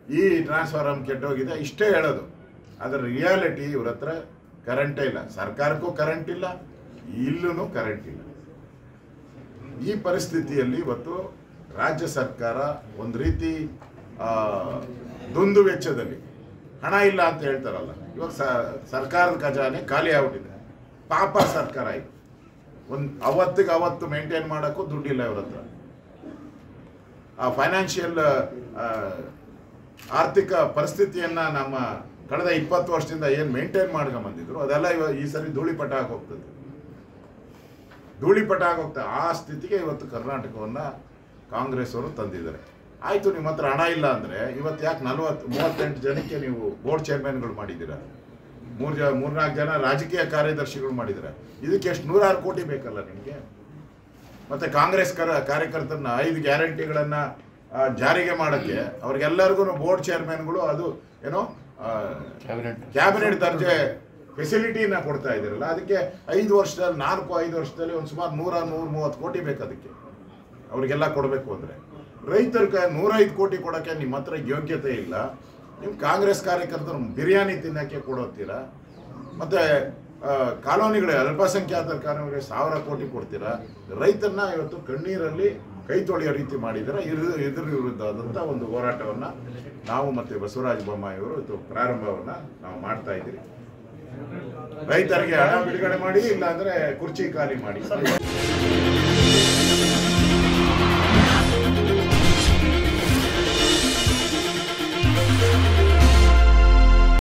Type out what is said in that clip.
ಈ ಟ್ರಾನ್ಸ್ಫಾರ್ಮರ್ ಕೆಟ್ಟೋಗಿದೆ ಇಷ್ಟೇ ಹೇಳೋದು. ಅದರ ರಿಯಾಲಿಟಿ ಇವ್ರ ಹತ್ರ ಕರೆಂಟೇ ಇಲ್ಲ, ಸರ್ಕಾರಕ್ಕೂ ಕರೆಂಟ್ ಇಲ್ಲ, ಇಲ್ಲೂ ಕರೆಂಟ್ ಇಲ್ಲ. ಈ ಪರಿಸ್ಥಿತಿಯಲ್ಲಿ ಇವತ್ತು ರಾಜ್ಯ ಸರ್ಕಾರ ಒಂದು ರೀತಿ ದುಂದು ವೆಚ್ಚದಲ್ಲಿ ಹಣ ಇಲ್ಲ ಅಂತ ಹೇಳ್ತಾರಲ್ಲ, ಇವಾಗ ಸರ್ಕಾರದ ಖಜಾನೆ ಖಾಲಿ ಆಗ್ಬಿಟ್ಟಿದೆ. ಪಾಪ ಸರ್ಕಾರ ಇದು ಅವತ್ತಿಗೆ ಅವತ್ತು ಮೇಂಟೈನ್ ಮಾಡೋಕ್ಕೂ ದುಡ್ಡಿಲ್ಲ ಇವ್ರ ಹತ್ರ. ಆ ಫೈನಾನ್ಷಿಯಲ್ ಆರ್ಥಿಕ ಪರಿಸ್ಥಿತಿಯನ್ನು ನಮ್ಮ ಕಳೆದ 20 ವರ್ಷದಿಂದ ಏನು ಮೇಂಟೈನ್ ಮಾಡ್ಕೊಂಬಂದಿದ್ರು ಅದೆಲ್ಲ ಈ ಸರಿ ಧೂಳಿಪಟ ಆಗೋಗ್ತದೆ, ಧೂಳಿಪಟ ಆಗೋಗ್ತದೆ. ಆ ಸ್ಥಿತಿಗೆ ಇವತ್ತು ಕರ್ನಾಟಕವನ್ನು ಕಾಂಗ್ರೆಸ್ ಅವರು ತಂದಿದ್ದಾರೆ. ಆಯಿತು, ನಿಮ್ಮ ಹತ್ರ ಹಣ ಇಲ್ಲ ಅಂದರೆ ಇವತ್ತು ಯಾಕೆ 38 ಜನಕ್ಕೆ ನೀವು ಬೋರ್ಡ್ ಚೇರ್ಮನ್ಗಳು ಮಾಡಿದ್ದೀರಾ, 3-4 ಜನ ರಾಜಕೀಯ ಕಾರ್ಯದರ್ಶಿಗಳು ಮಾಡಿದ್ದಾರೆ. ಇದಕ್ಕೆ ಎಷ್ಟು 106 ಕೋಟಿ ಬೇಕಲ್ಲ ನಿಮಗೆ. ಮತ್ತು ಕಾಂಗ್ರೆಸ್ ಕಾರ್ಯಕರ್ತರನ್ನ 5 ಗ್ಯಾರಂಟಿಗಳನ್ನು ಜಾರಿಗೆ ಮಾಡೋಕ್ಕೆ ಅವ್ರಿಗೆಲ್ಲರಿಗೂ ಬೋರ್ಡ್ ಚೇರ್ಮನ್ಗಳು ಅದು ಏನೋ ಕ್ಯಾಬಿನೆಟ್ ದರ್ಜೆ ಫೆಸಿಲಿಟಿನ ಕೊಡ್ತಾ ಇದ್ದೀರಲ್ಲ, ಅದಕ್ಕೆ 5 ವರ್ಷದಲ್ಲಿ 4-5 ವರ್ಷದಲ್ಲಿ ಒಂದು ಸುಮಾರು 100-130 ಕೋಟಿ ಬೇಕು. ಅದಕ್ಕೆ ಅವ್ರಿಗೆಲ್ಲ ಕೊಡಬೇಕು ಅಂದರೆ ರೈತರಿಗೆ 105 ಕೋಟಿ ಕೊಡೋಕ್ಕೆ ನಿಮ್ಮ ಹತ್ರ ಯೋಗ್ಯತೆ ಇಲ್ಲ. ನಿಮ್ಮ ಕಾಂಗ್ರೆಸ್ ಕಾರ್ಯಕರ್ತರು ಬಿರಿಯಾನಿ ತಿನ್ನೋಕ್ಕೆ ಕೊಡೋತ್ತೀರಾ, ಮತ್ತು ಕಾಲೋನಿಗಳೇ ಅಲ್ಪಸಂಖ್ಯಾತರ ಕಾನೂನಿಗೆ 1000 ಕೋಟಿ ಕೊಡ್ತೀರಾ. ರೈತರನ್ನ ಇವತ್ತು ಕಣ್ಣೀರಲ್ಲಿ ಕೈ ತೊಳೆಯೋ ರೀತಿ ಮಾಡಿದರೆ ಇದ್ರ ವಿರುದ್ಧವಾದಂಥ ಒಂದು ಹೋರಾಟವನ್ನು ನಾವು ಮತ್ತು ಬಸವರಾಜ ಬೊಮ್ಮಾಯಿಯವರು ಇವತ್ತು ಪ್ರಾರಂಭವನ್ನು ನಾವು ಮಾಡ್ತಾ ಇದ್ದೀರಿ. ರೈತರಿಗೆ ಹಣ ಬಿಡುಗಡೆ ಮಾಡಿ, ಇಲ್ಲಾಂದರೆ ಕುರ್ಚಿ ಖಾಲಿ ಮಾಡಿ.